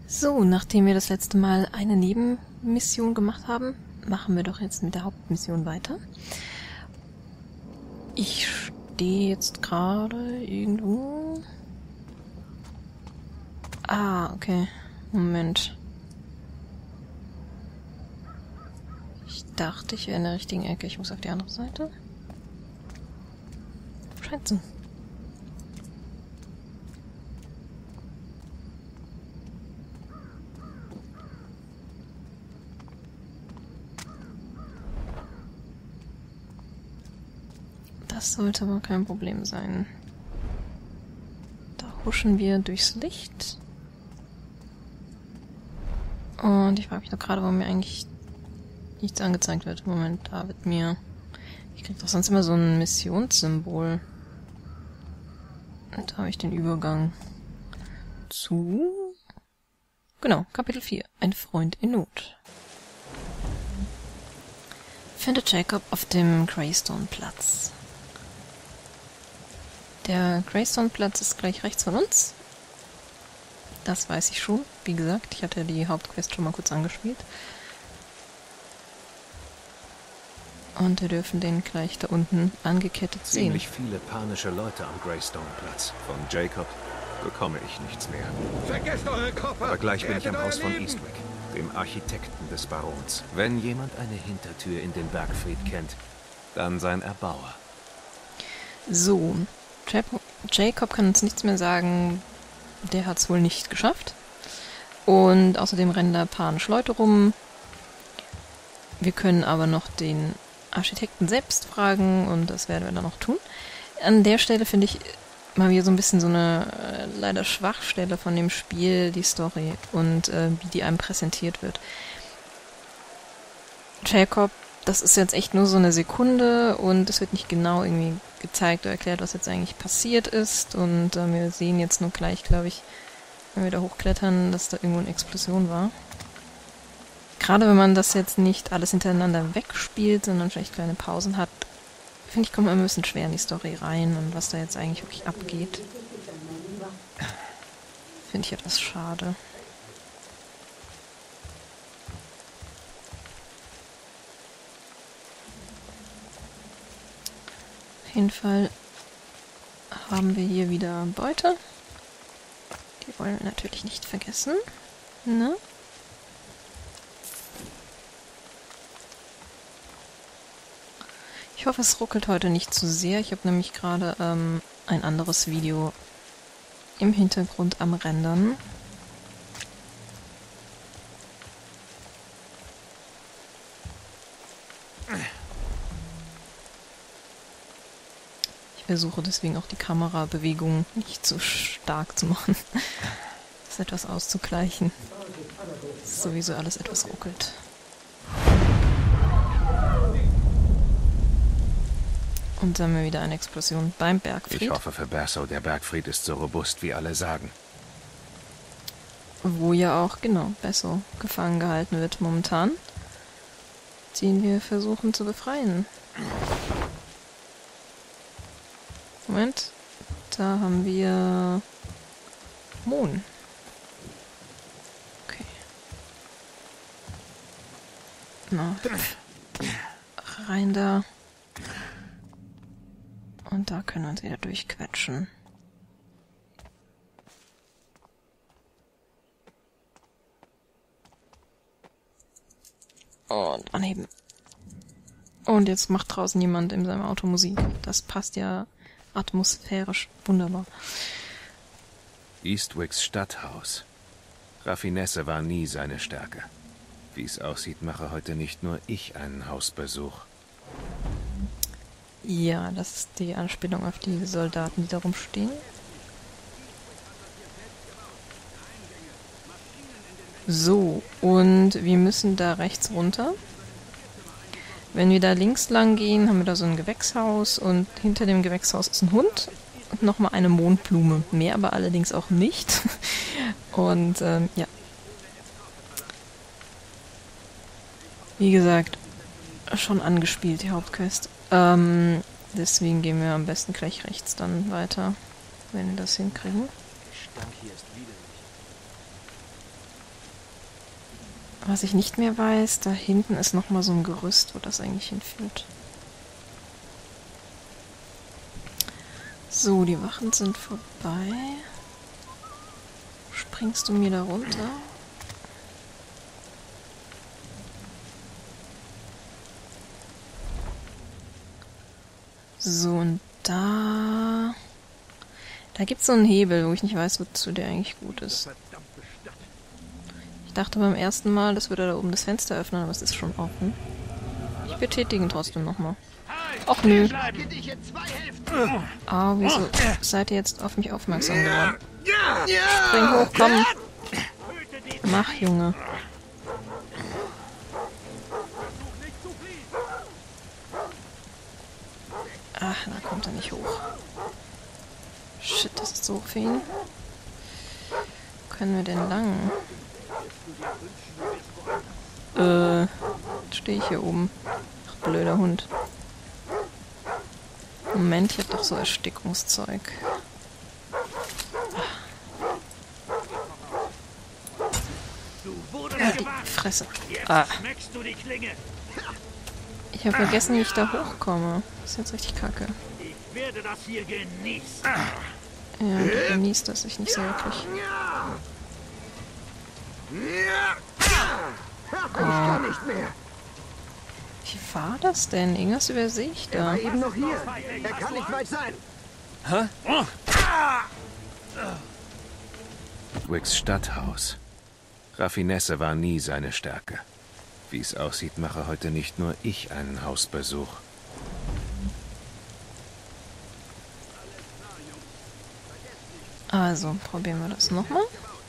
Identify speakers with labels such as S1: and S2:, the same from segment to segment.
S1: So, nachdem wir das letzte Mal eine Nebenmission gemacht haben, machen wir doch jetzt mit der Hauptmission weiter. Ich stehe jetzt gerade irgendwo... Ah, okay. Moment. Ich dachte, ich wäre in der richtigen Ecke. Ich muss auf die andere Seite. Scheint so. Das sollte aber kein Problem sein. Da huschen wir durchs Licht. Und ich frage mich doch gerade, warum mir eigentlich nichts angezeigt wird. Moment, da wird mir... Ich krieg doch sonst immer so ein Missionssymbol. Und da habe ich den Übergang zu... Genau, Kapitel 4. Ein Freund in Not. Finde Jacob auf dem Greystone-Platz. Der Greystone-Platz ist gleich rechts von uns. Das weiß ich schon. Wie gesagt, ich hatte die Hauptquest schon mal kurz angespielt. Und wir dürfen den gleich da unten angekettet sehen.
S2: Ziemlich viele panische Leute am Greystone-Platz. Von Jacob bekomme ich nichts mehr.
S3: Vergesst eure Koffer!
S2: Aber gleich bin ich am Haus von Eastwick, dem Architekten des Barons. Wenn jemand eine Hintertür in den Bergfried kennt, dann sein Erbauer.
S1: So, Jacob kann uns nichts mehr sagen. Der hat es wohl nicht geschafft. Und außerdem rennen da panisch Leute rum. Wir können aber noch den Architekten selbst fragen und das werden wir dann noch tun. An der Stelle finde ich mal wieder so ein bisschen so eine leider Schwachstelle von dem Spiel, die Story und wie die einem präsentiert wird. Jacob, das ist jetzt echt nur so eine Sekunde und es wird nicht genau irgendwie gezeigt oder erklärt, was jetzt eigentlich passiert ist und wir sehen jetzt nur gleich, glaube ich, wenn wir da hochklettern, dass da irgendwo eine Explosion war. Gerade wenn man das jetzt nicht alles hintereinander wegspielt, sondern vielleicht kleine Pausen hat, finde ich, kommt man ein bisschen schwer in die Story rein und was da jetzt eigentlich wirklich abgeht. Finde ich etwas schade. Auf jeden Fall haben wir hier wieder Beute. Die wollen wir natürlich nicht vergessen. Ne? Ich hoffe, es ruckelt heute nicht zu sehr. Ich habe nämlich gerade ein anderes Video im Hintergrund am Rendern. Ich versuche deswegen auch die Kamerabewegung nicht so stark zu machen. Das etwas auszugleichen. Dass sowieso alles etwas ruckelt. Und dann haben wir wieder eine Explosion beim Bergfried.
S2: Ich hoffe für Berso, der Bergfried ist so robust, wie alle sagen.
S1: Wo ja auch, genau, Berso gefangen gehalten wird momentan. Den wir versuchen zu befreien. Moment. Da haben wir Mohn. Okay. Na, rein da. Und da können wir uns wieder durchquetschen. Und anheben. Und jetzt macht draußen jemand in seinem Auto Musik. Das passt ja atmosphärisch wunderbar.
S2: Eastwicks Stadthaus. Raffinesse war nie seine Stärke. Wie es aussieht, mache heute nicht nur ich einen Hausbesuch.
S1: Ja, das ist die Anspielung auf die Soldaten, die da rumstehen. So, und wir müssen da rechts runter. Wenn wir da links lang gehen, haben wir da so ein Gewächshaus und hinter dem Gewächshaus ist ein Hund und nochmal eine Mondblume. Mehr aber allerdings auch nicht. Und ja. Wie gesagt, schon angespielt, die Hauptquest. Deswegen gehen wir am besten gleich rechts dann weiter, wenn wir das hinkriegen. Was ich nicht mehr weiß, da hinten ist nochmal so ein Gerüst, wo das eigentlich hinführt. So, die Wachen sind vorbei. Springst du mir da runter? So, und da gibt es so einen Hebel, wo ich nicht weiß, wozu der eigentlich gut ist. Ich dachte beim ersten Mal, das würde da oben das Fenster öffnen, aber es ist schon offen. Ich betätige ihn trotzdem nochmal. Och nö. Ah, wieso seid ihr jetzt auf mich aufmerksam geworden? Spring hoch, komm. Mach, Junge. Ach, da kommt er nicht hoch. Shit, das ist so hoch für ihn. Wo können wir denn lang? Jetzt stehe ich hier oben. Ach, blöder Hund. Moment, ich hab doch so Erstickungszeug. Ah, die Fresse. Ah. Ich habe vergessen, wie ich da hochkomme. Das ist jetzt richtig kacke.
S3: Ich werde das hier genießen.
S1: Ja, du genießt das ich nicht so wirklich.
S4: Oh. Nicht mehr.
S1: Wie war das denn? Irgendwas übersehe ich
S4: Er
S1: da.
S4: war eben noch hier. Er kann nicht weit sein.
S2: Wicks Stadthaus. Raffinesse war nie seine Stärke. Wie es aussieht, mache heute nicht nur ich einen Hausbesuch.
S1: Also, probieren wir das nochmal.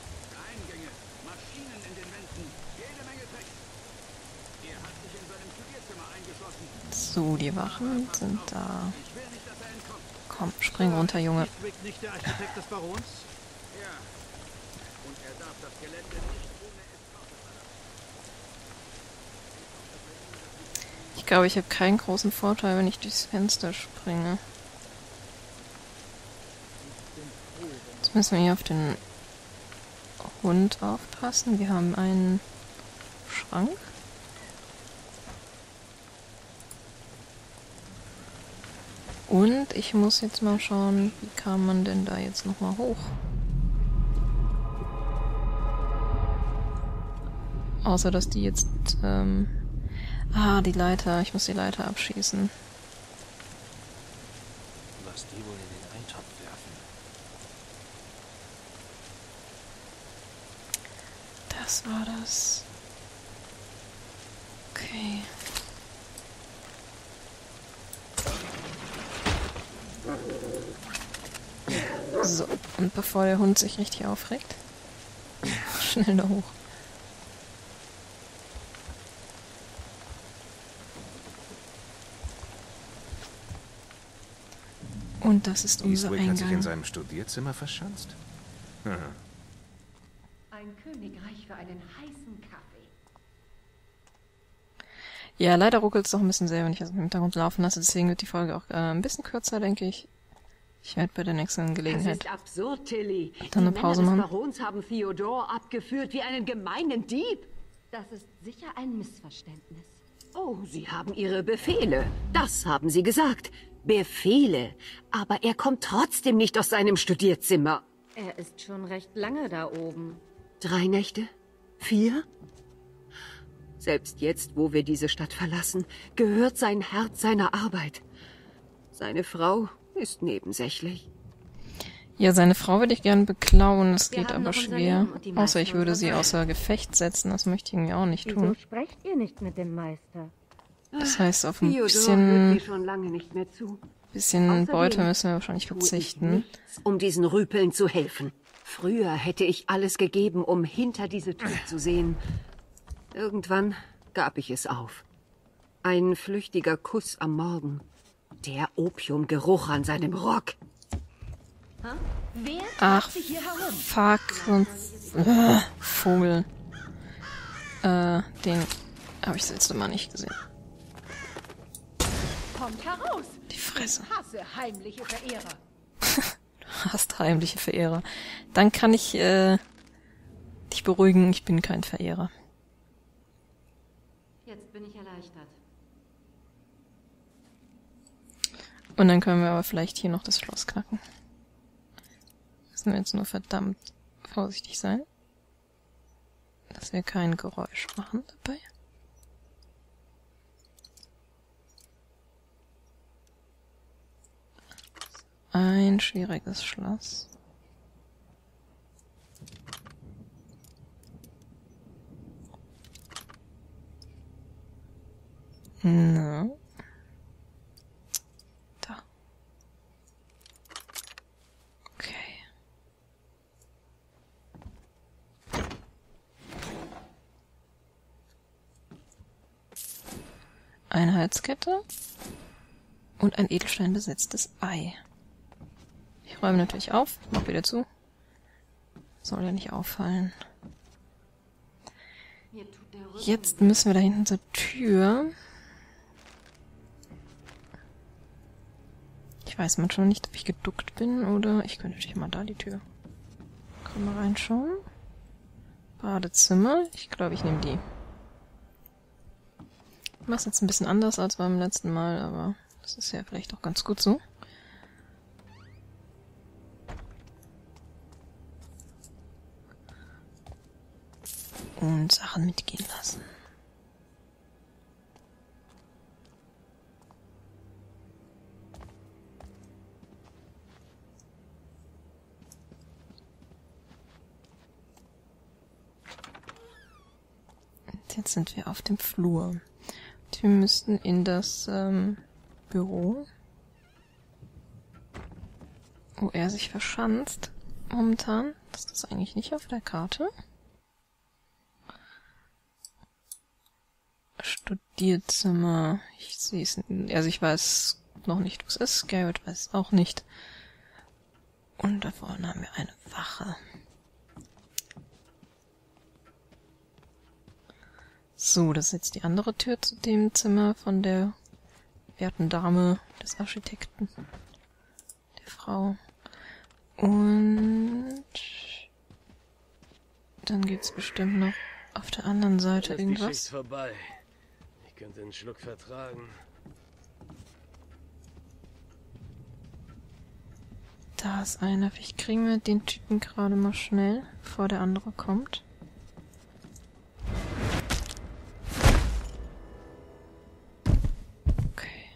S1: So, die Wachen sind da. Komm, spring runter, Junge.
S3: Ist Wick nicht der Architekt des Barons?
S1: Ich glaube, ich habe keinen großen Vorteil, wenn ich durchs Fenster springe. Jetzt müssen wir hier auf den Hund aufpassen. Wir haben einen Schrank. Und ich muss jetzt mal schauen, wie kam man denn da jetzt nochmal hoch? Außer, dass die jetzt... die Leiter. Ich muss die Leiter abschießen.
S5: Was die wohl in den Eintopf werfen.
S1: Das war das. Okay. So, und bevor der Hund sich richtig aufregt, schnell da hoch.
S2: –
S1: Und das ist unser
S2: Eastwick hat sich in
S1: Eingang.
S2: seinem Studierzimmer verschanzt? Hm.
S6: Ein Königreich für einen heißen Kaffee.
S1: Ja, leider ruckelt es doch ein bisschen sehr, wenn ich das im Hintergrund laufen lasse. Deswegen wird die Folge auch ein bisschen kürzer, denke ich. Ich werde bei der nächsten
S6: Das
S1: Gelegenheit
S6: ist absurd, Tilly.
S1: dann eine
S6: Die
S1: Pause
S6: Männer
S1: machen.
S6: des Barons haben Theodor abgeführt wie einen gemeinen Dieb.
S7: Das ist sicher ein Missverständnis.
S6: Oh, Sie haben Ihre Befehle. Das haben Sie gesagt. Befehle. Aber er kommt trotzdem nicht aus seinem Studierzimmer.
S7: Er ist schon recht lange da oben.
S6: 3 Nächte? 4? Selbst jetzt, wo wir diese Stadt verlassen, gehört sein Herz seiner Arbeit. Seine Frau ist nebensächlich.
S1: Ja, seine Frau würde ich gern beklauen, das
S7: Wir
S1: geht
S7: haben
S1: aber
S7: noch unser
S1: schwer.
S7: Leben und die
S1: Außer
S7: meisten
S1: ich würde sie
S7: unserer
S1: außer Gefecht setzen, das möchte ich irgendwie auch nicht
S7: Wieso
S1: tun.
S7: sprecht ihr nicht mit dem Meister?
S1: Das heißt, auf ein
S6: Theodor hört
S1: bisschen,
S6: mir schon lange nicht mehr zu.
S1: bisschen Beute
S6: Außerdem
S1: müssen wir wahrscheinlich
S6: tue ich
S1: verzichten.
S6: nichts, um diesen Rüpeln zu helfen. Früher hätte ich alles gegeben, um hinter diese Tür zu sehen. Irgendwann gab ich es auf. Ein flüchtiger Kuss am Morgen. Der Opiumgeruch an seinem Rock.
S7: Wer
S1: Ach,
S7: sich hier herum?
S1: fuck, sonst... Vogel. Den habe ich das letzte Mal nicht gesehen.
S7: Kommt heraus!
S1: Die Fresse.
S7: Ich hasse heimliche Verehrer.
S1: Du hast heimliche Verehrer. Dann kann ich dich beruhigen, ich bin kein Verehrer.
S7: Jetzt bin ich erleichtert.
S1: Und dann können wir aber vielleicht hier noch das Schloss knacken. Müssen wir jetzt nur verdammt vorsichtig sein, dass wir kein Geräusch machen dabei. Ein schwieriges Schloss. Na. Da. Okay. Eine Halskette und ein edelsteinbesetztes Ei. Ich räume natürlich auf, mach wieder zu. Soll ja nicht auffallen.
S7: Mir tut der Rücken
S1: Jetzt müssen wir da hinten zur Tür. Ich weiß manchmal nicht, ob ich geduckt bin oder... Ich könnte natürlich mal da die Tür. Können wir reinschauen. Badezimmer. Ich glaube, ich nehme die. Ich mache es jetzt ein bisschen anders als beim letzten Mal, aber das ist ja vielleicht auch ganz gut so. Und Sachen mitgehen lassen. Und jetzt sind wir auf dem Flur. Und wir müssten in das Büro, wo er sich verschanzt. Momentan ist das eigentlich nicht auf der Karte. Studierzimmer. Ich sehe es nicht. Also ich weiß noch nicht, wo es ist. Garrett weiß es auch nicht. Und da vorne haben wir eine Wache. So, das ist jetzt die andere Tür zu dem Zimmer von der werten Dame des Architekten. Der Frau. Und dann gibt's bestimmt noch auf der anderen Seite
S5: Dann ist die Schicht
S1: irgendwas.
S5: vorbei. Ich könnte einen Schluck vertragen.
S1: Da ist einer. Vielleicht kriegen wir den Typen gerade mal schnell, bevor der andere kommt. Okay.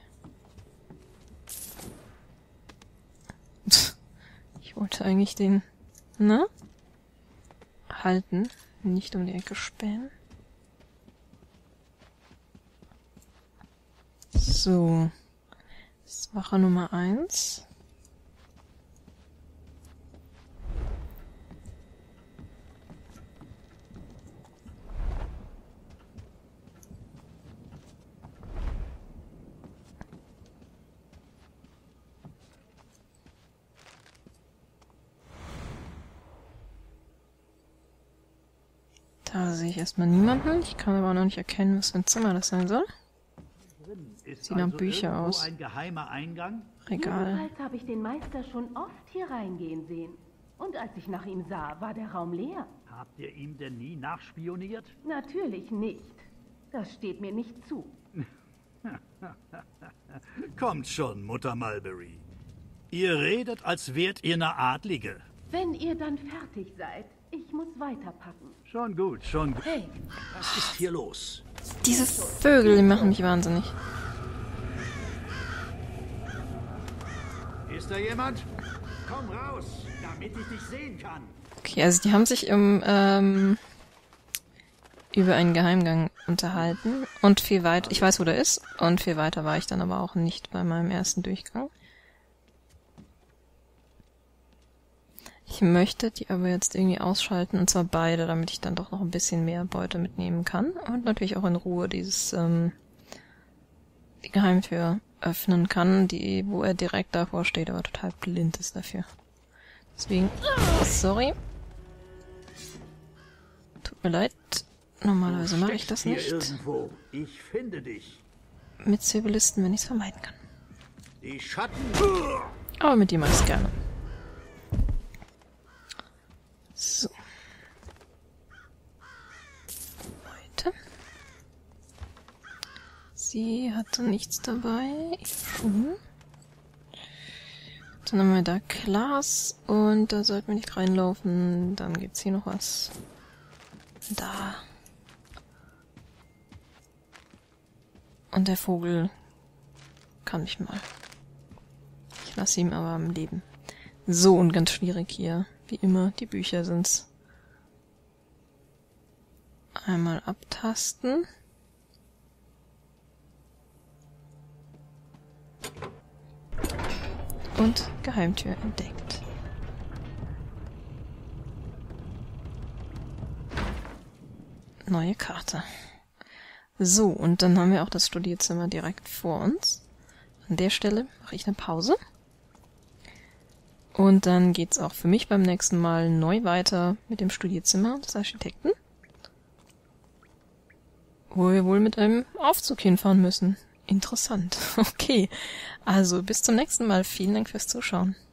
S1: Ich wollte eigentlich den, halten, nicht um die Ecke spähen. So. Das ist Wache Nummer 1. Da sehe ich erstmal niemanden. Ich kann aber auch noch nicht erkennen, was für ein Zimmer das sein soll.
S3: Ist
S1: Sieht nach
S3: also
S1: Bücher
S3: irgendwo
S1: aus.
S3: ein geheimer Eingang?
S1: Regal.
S8: Jedenfalls habe ich den Meister schon oft hier reingehen sehen. Und als ich nach ihm sah, war der Raum leer.
S3: Habt ihr ihm denn nie nachspioniert?
S8: Natürlich nicht. Das steht mir nicht zu.
S3: Kommt schon, Mutter Mulberry. Ihr redet, als wärt ihr eine Adlige.
S8: Wenn ihr dann fertig seid, ich muss weiterpacken.
S3: Schon gut, schon gut.
S8: Hey,
S3: Was ist hier los?
S1: Diese Vögel, die machen mich wahnsinnig.
S3: Ist da jemand? Komm raus, damit ich dich sehen kann.
S1: Okay, also die haben sich über einen Geheimgang unterhalten und viel weiter, ich weiß, wo der ist, und viel weiter war ich dann aber auch nicht bei meinem ersten Durchgang. Ich möchte die aber jetzt irgendwie ausschalten, und zwar beide, damit ich dann doch noch ein bisschen mehr Beute mitnehmen kann und natürlich auch in Ruhe die Geheimtür öffnen kann, wo er direkt davor steht, aber total blind ist dafür. Deswegen, sorry. Tut mir leid. Normalerweise mache ich das
S3: Hier
S1: nicht.
S3: irgendwo. Ich finde dich.
S1: Mit Zivilisten, wenn ich es vermeiden kann.
S3: Die Schatten.
S1: Aber mit ihm mache ich es gerne. So. Weiter. Sie hatte nichts dabei. Ich schon. Dann haben wir da Glas und da sollten wir nicht reinlaufen. Dann gibt's hier noch was. Da. Und der Vogel kann mich mal. Ich lasse ihn aber am Leben. So, und ganz schwierig hier. Wie immer, die Bücher sind's. Einmal abtasten. Und Geheimtür entdeckt. Neue Karte. So, und dann haben wir auch das Studierzimmer direkt vor uns. An der Stelle mache ich eine Pause. Und dann geht's auch für mich beim nächsten Mal neu weiter mit dem Studierzimmer des Architekten. Wo wir wohl mit einem Aufzug hinfahren müssen. Interessant. Okay, also bis zum nächsten Mal. Vielen Dank fürs Zuschauen.